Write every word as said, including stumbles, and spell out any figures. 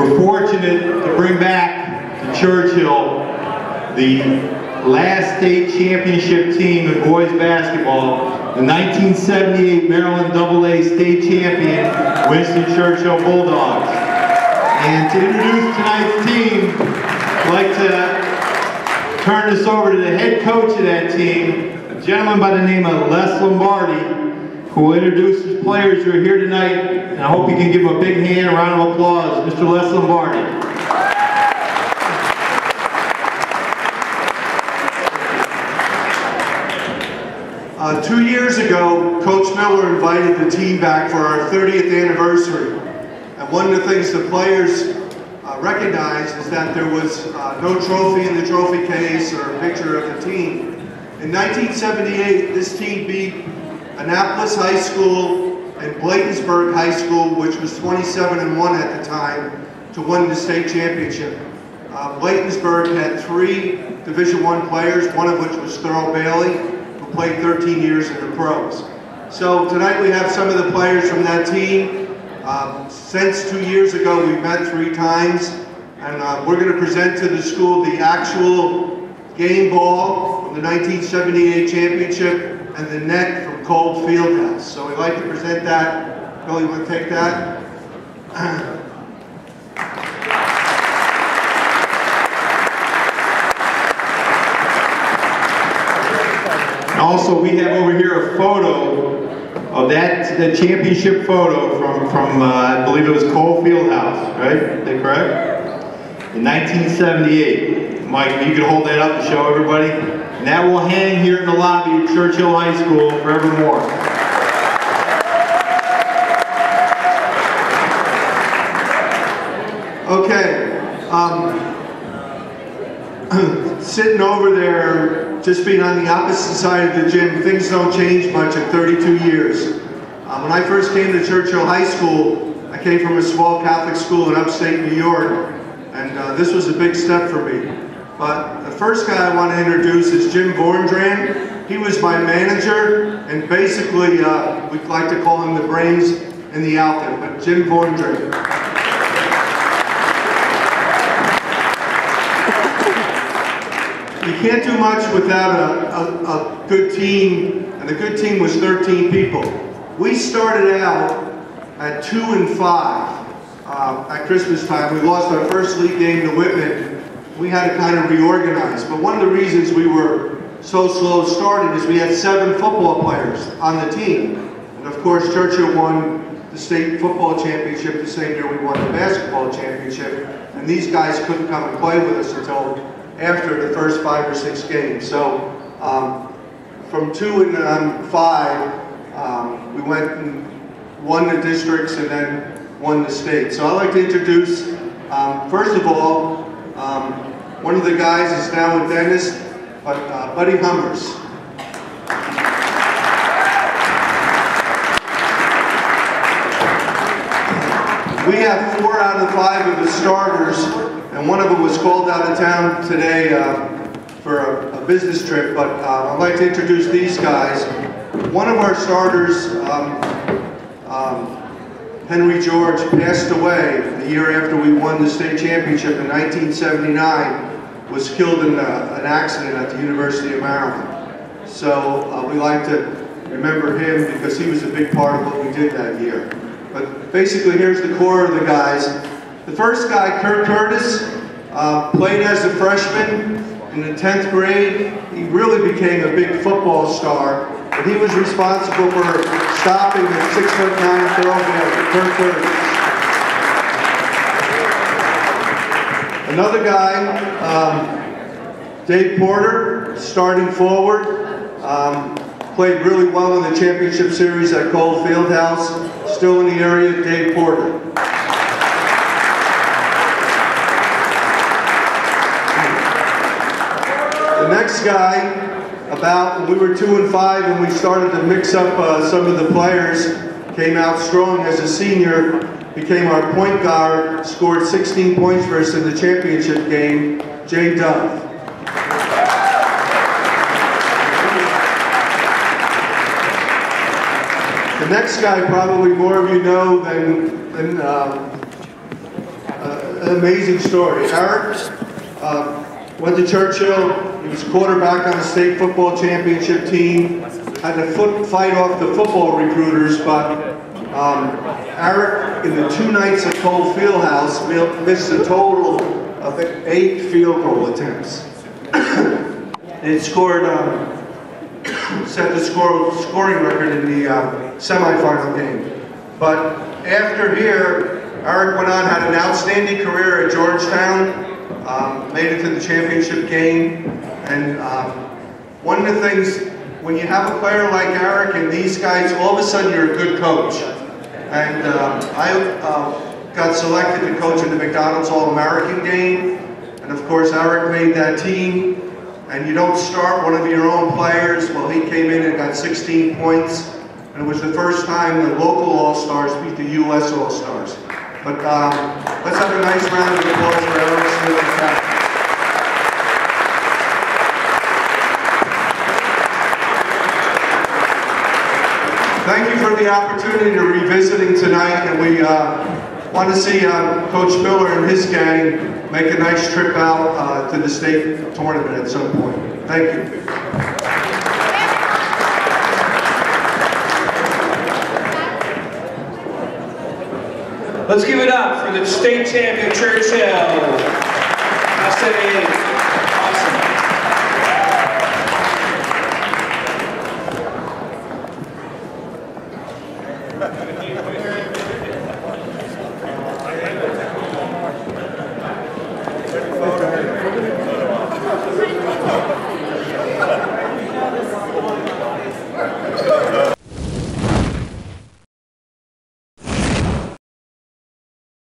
We're fortunate to bring back to Churchill the last state championship team in boys basketball, the nineteen seventy-eight Maryland double A state champion, Winston Churchill Bulldogs. And to introduce tonight's team, I'd like to turn this over to the head coach of that team, a gentleman by the name of Les Lombardi, who will introduce his players who are here tonight, and I hope you can give him a big hand, a round of applause, Mister Les Lombardi. Uh, two years ago, Coach Miller invited the team back for our thirtieth anniversary. And one of the things the players uh, recognized is that there was uh, no trophy in the trophy case or a picture of the team. In nineteen seventy-eight, this team beat Annapolis High School and Bladensburg High School, which was twenty-seven and one at the time, to win the state championship. Uh, Bladensburg had three Division One players, one of which was Thurl Bailey, who played thirteen years in the pros. So tonight we have some of the players from that team. Um, since two years ago, we've met three times, and uh, we're going to present to the school the actual game ball from the nineteen seventy-eight championship and the net from Cold Fieldhouse. So we'd like to present that. Bill, you want to take that? And also, we have over here a photo of that, the championship photo from, from uh, I believe it was Cold Fieldhouse, right? Is that correct? In nineteen seventy-eight. Mike, you can hold that up and show everybody. And that will hang here in the lobby of Churchill High School forevermore. Okay. Um, sitting over there, just being on the opposite side of the gym, things don't change much in thirty-two years. Um, when I first came to Churchill High School, I came from a small Catholic school in upstate New York, and uh, this was a big step for me. But the first guy I want to introduce is Jim Vorndran. He was my manager, and basically uh, we'd like to call him the brains in the outfit, but Jim Vorndran. You can't do much without a, a, a good team, and the good team was thirteen people. We started out at two and five uh, at Christmas time. We lost our first league game to Whitman. We had to kind of reorganize, but one of the reasons we were so slow started is we had seven football players on the team. And of course, Churchill won the state football championship the same year we won the basketball championship, and these guys couldn't come and play with us until after the first five or six games. So um, from two and um, five, um, we went and won the districts and then won the state. So I'd like to introduce, um, first of all, um, one of the guys is now a dentist, but uh, Buddy Hummers. We have four out of five of the starters, and one of them was called out of town today uh, for a, a business trip, but uh, I'd like to introduce these guys. One of our starters, um, um, Henry George, passed away the year after we won the state championship in nineteen seventy-nine, was killed in a, an accident at the University of Maryland. So uh, we like to remember him because he was a big part of what we did that year. But basically, here's the core of the guys. The first guy, Kurt Curtis, uh, played as a freshman in the tenth grade. He really became a big football star, and he was responsible for stopping the six foot nine thoroughbred, Kurt Curtis. Another guy, um, Dave Porter, starting forward, um, played really well in the championship series at Cold Fieldhouse. Still in the area, Dave Porter. The next guy, about when we were two and five and we started to mix up uh, some of the players, came out strong as a senior, became our point guard, scored sixteen points for us in the championship game, Jay Dove. The next guy, probably more of you know than, than um, uh, an amazing story. Eric uh, went to Churchill. He was quarterback on the state football championship team. Had to foot, fight off the football recruiters, but um, Eric, in the two nights at Cole Fieldhouse, missed a total of eight field goal attempts. And it scored, um, set the score, scoring record in the uh, semifinal game. But after here, Eric went on, had an outstanding career at Georgetown, um, made it to the championship game, and um, one of the things, when you have a player like Eric and these guys, all of a sudden you're a good coach. And uh, I uh, got selected to coach in the McDonald's All-American game, and of course Eric made that team. And you don't start one of your own players. Well, he came in and got sixteen points, and it was the first time the local All-Stars beat the U S All-Stars. But um, let's have a nice round of applause for Eric Smith and captain. Thank you for the opportunity to revisiting tonight, and we uh, want to see uh, Coach Miller and his gang make a nice trip out uh, to the state tournament at some point. Thank you. Let's give it up for the state champion Churchill. I say